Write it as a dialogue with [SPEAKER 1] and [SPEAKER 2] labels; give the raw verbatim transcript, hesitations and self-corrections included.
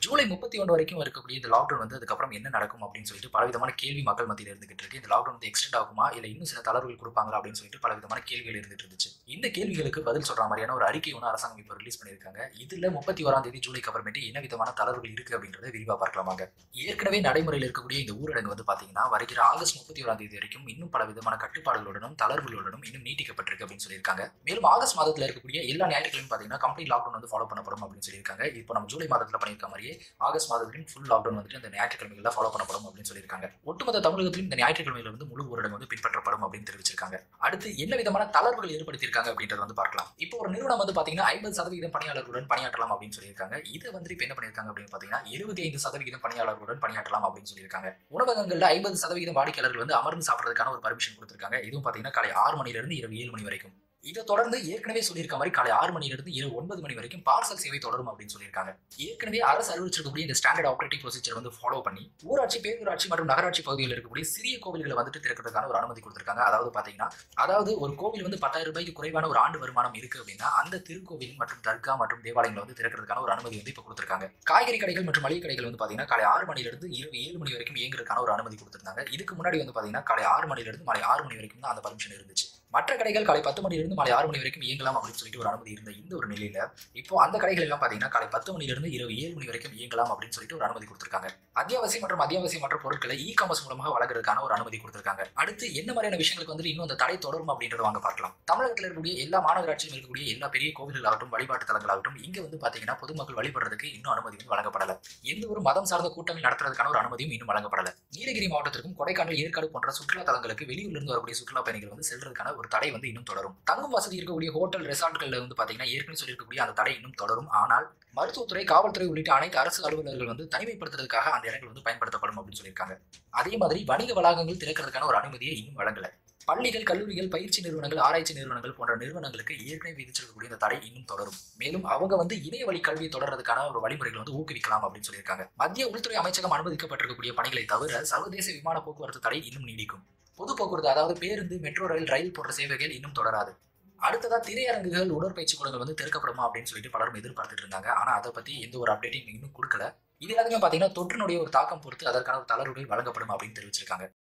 [SPEAKER 1] ஜூலை முப்பத்தி ஒன்று வரைக்கும் இருக்கக்கூடிய இந்த லாக்டவுன் வந்து அதுக்கப்புறம் என்ன நடக்கும் அப்படின்னு சொல்லிட்டு பலவிதமான கேள்வி மக்கள் மத்தியில் இருந்துகிட்டு இருக்கு. இந்த லாக்டவுன் வந்து எக்ஸ்டெண்ட் ஆகுமா இல்ல இன்னும் சில தளர்வுகள் கொடுப்பாங்களா அப்படின்னு சொல்லிட்டு பலவிதமான கேள்விகள் இருந்துட்டு இருந்துச்சு. இந்த கேள்விகளுக்கு பதில் சொல்ற மாதிரியான ஒரு அறிக்கை ஒன்று அரசாங்கம் இப்போ ரிலீஸ் பண்ணியிருக்காங்க. இதுல முப்பத்தி ஓராம் தேதி ஜூலைக்கு அப்புறமேட்டு என்ன விதமான தளர்வுகள் இருக்கு அப்படின்றத விரிவா பார்க்கலாமாங்க. ஏற்கனவே நடைமுறையில் இருக்கக்கூடிய இந்த ஊரடங்கு வந்து பாத்தீங்கன்னா வருகிற ஆகஸ்ட் முப்பத்தி ஓராம் தேதி வரைக்கும் இன்னும் பல விதமான கட்டுப்பாடுகளுடனும் தளர்வுகளுடனும் இன்னும் நீட்டிக்கப்பட்டிருக்கு அப்படின்னு சொல்லியிருக்காங்க. மேலும் ஆகஸ்ட் மாதத்துல இருக்கக்கூடிய எல்லா ஞாயிற்றுக்கிழமையும் பாத்தீங்கன்னா கம்ப்ளீட் லாக்டவுன் வந்து ஃபாலோ பண்ணப்படும் அப்படின்னு சொல்லியிருக்காங்க. இப்போ நம்ம ஜூலை மாதத்துல பண்ணியிருக்க மாதிரியே ஆகஸ்ட் மாதத்திலும் ஃபுல் லாக்டவுன் வந்துட்டு இந்த ஞாயிற்றுக்கிழமைகள் ஃபாலோ பண்ணப்படும் அப்படின்னு சொல்லியிருக்காங்க. ஒட்டுமொத்த தமிழகத்திலும் இந்த ஞாயிற்றுக்கிழமையில வந்து முழு ஊரடங்கு வந்து பின்பற்றப்படும் அப்படின்னு தெரிவிச்சிருக்காங்க. அடுத்து என்ன விதமான தளர்வுகள் ஏற்படுத்தியிருக்காங்க அப்படின்றத வந்து பார்க்கலாம். இப்போ ஒரு நிறுவனம் வந்து பாத்தீங்கன்னா ஐம்பது சதவீதம் பணியாளர்களுடன் பணியாற்றலாம் அப்படின்னு சொல்லியிருக்காங்க. இதை வந்து இப்போ என்ன பண்ணியிருக்காங்க அப்படின்னு பாத்தீங்கன்னா எழுபத்தி ஐந்து சதவீதம் பணியாளர்களுடன் பணியாற்றலாம் அப்படின்னு சொல்லியிருக்காங்க. உணவகங்கள்ல ஐம்பது சதவீதம் வாடிக்கையாளர்கள் வந்து அமர்ந்து சாப்பிடுறதுக்கான ஒரு பர்மிஷன் கொடுத்திருக்காங்க. இதுவும் பாத்தீங்கன்னா காலை ஆறு மணில இருந்து இரவு ஏழு மணி வரைக்கும். இதை தொடர்ந்து ஏற்கனவே சொல்லியிருக்க மாதிரி காலை ஆறு மணில இருந்து இரவு ஒன்பது மணி வரைக்கும் பார்சல் சேவை தொடரும் அப்படின்னு சொல்லியிருக்காங்க. ஏற்கனவே அரசு அறிவிச்சிருக்கக்கூடிய இந்த ஸ்டாண்டர்ட் ஆபரேட்டிங் ப்ரொசீஜர் வந்து ஃபாலோ பண்ணி ஊராட்சி, பேரூராட்சி மற்றும் நகராட்சி பகுதிகளில் இருக்கக்கூடிய சிறிய கோவில்களை வந்துட்டு திறக்கிறதுக்கான ஒரு அனுமதி கொடுத்திருக்காங்க. அதாவது பாத்தீங்கன்னா அதாவது ஒரு கோவில் வந்து பத்தாயிரம் ரூபாய்க்கு குறைவான ஒரு ஆண்டு வருமானம் இருக்கு அப்படின்னா அந்த திருக்கோவில் மற்றும் தர்கா மற்றும் தேவாலயங்களை வந்து திறக்கிறதுக்கான ஒரு அனுமதி வந்து இப்ப கொடுத்திருக்காங்க. காய்கறி கடைகள் மற்றும் மளிகை கடைகள் வந்து பாத்தீங்கன்னா காலை ஆறு மணில இருந்து இரவு ஏழு மணி வரைக்கும் இயங்குறதுக்கான ஒரு அனுமதி கொடுத்திருந்தாங்க. இதுக்கு முன்னாடி வந்து பாத்தீங்கன்னா காலை ஆறு மணில இருந்து மாலை ஆறு மணி வரைக்கும் தான் அந்த பர்மிஷன் இருந்துச்சு. மற்ற கடைகள் காலை பத்து மணிலிருந்து மாலை ஆறு மணி வரைக்கும் இயங்கலாம் அப்படின்னு சொல்லிட்டு ஒரு அனுமதி இருந்த இந்த ஒரு நிலையில இப்போ அந்த கடைகள் எல்லாம் பாத்தீங்கன்னா காலை பத்து மணிலிருந்து இரவு ஏழு மணி வரைக்கும் இயங்கலாம் அப்படின்னு சொல்லிட்டு ஒரு அனுமதி கொடுத்திருக்காங்க. அத்தியாவசிய மற்றும் அத்தியாவசிய மற்ற பொருட்களை இ காமர்ஸ் மூலமாக வழங்குறதுக்கான ஒரு அனுமதி கொடுத்திருக்காங்க. அடுத்து என்ன மாதிரியான விஷயங்களுக்கு வந்து இன்னும் அந்த தடை தொடரும் அப்படின்றத வாங்க பார்க்கலாம். தமிழகத்தில் இருக்கக்கூடிய எல்லா மாநகராட்சியும் இருக்கக்கூடிய எல்லா பெரிய கோவில்களாகட்டும் வழிபாட்டு தலங்களாகட்டும் இங்க வந்து பாத்தீங்கன்னா பொதுமக்கள் வழிபடுறதுக்கு இன்னும் அனுமதி வந்து வழங்கப்படல. எந்த ஒரு மதம் சார்ந்த கூட்டங்கள் நடத்துறதுக்கான ஒரு அனுமதியும் இன்னும் வழங்கப்படல. நீலகிரி மாவட்டத்திற்கும் கொடைக்கானல், ஏற்காடு போன்ற சுற்றுலா தலங்களுக்கு வெளியூர்ல வரக்கூடிய சுற்றுலா பயணிகள் வந்து செல்றதுக்கான ஒரு தடை வந்து இன்னும் தொடரும். தங்கும் வசதி இருக்கக்கூடிய ஹோட்டல், ரெசார்ட்கள்ல வந்து பாத்தீங்கன்னா ஏற்கனவே சொல்லியிருக்கக்கூடிய அந்த தடை இன்னும் தொடரும். ஆனால் மருத்துவத்துறை, காவல்துறை உள்ளிட்ட அனைத்து அரசு அலுவலர்கள் வந்து தனிமைப்படுத்துறதுக்காக அந்த இடங்கள் வந்து பயன்படுத்தப்படும் அப்படின்னு சொல்லியிருக்காங்க. அதே மாதிரி வணிக வளாகங்கள் திறக்கிறதுக்கான ஒரு அனுமதியை இன்னும் வழங்கல. பள்ளிகள், கல்லூரிகள், பயிற்சி நிறுவனங்கள், ஆராய்ச்சி நிறுவனங்கள் போன்ற நிறுவனங்களுக்கு ஏற்கனவே விதிச்சிருக்கக்கூடிய இந்த தடை இன்னும் தொடரும். மேலும் அவங்க வந்து இணைய வழி கல்வியை தொடர்றதுக்கான ஒரு வழிமுறைகளை வந்து ஊக்குவிக்கலாம் அப்படின்னு சொல்லியிருக்காங்க. மத்திய உள்துறை அமைச்சகம் அனுமதிக்கப்பட்டிருக்கக்கூடிய பணிகளை தவிர சர்வதேச விமான போக்குவரத்து தடை இன்னும் நீடிக்கும். பொது போக்குவரத்து அதாவது பேருந்து, மெட்ரோ ரயில், ரயில் போன்ற சேவைகள் இன்னும் தொடராது. அடுத்ததா திரையரங்குகள், உடற்பயிற்சி கூடங்கள் வந்து திறக்கப்படுமா அப்படின்னு சொல்லிட்டு பலரும் எதிர்பார்த்துட்டு இருந்தாங்க. ஆனா அதை பத்தி எந்த ஒரு அப்டேட்டையும் இன்னும் கொடுக்கல. இது எல்லாத்தையுமே பாத்தீங்கன்னா தொற்றினுடைய ஒரு தாக்கம் பொறுத்து அதற்கான ஒரு தளர்வுகள் வழங்கப்படும் அப்படின்னு தெரிவிச்சிருக்காங்க.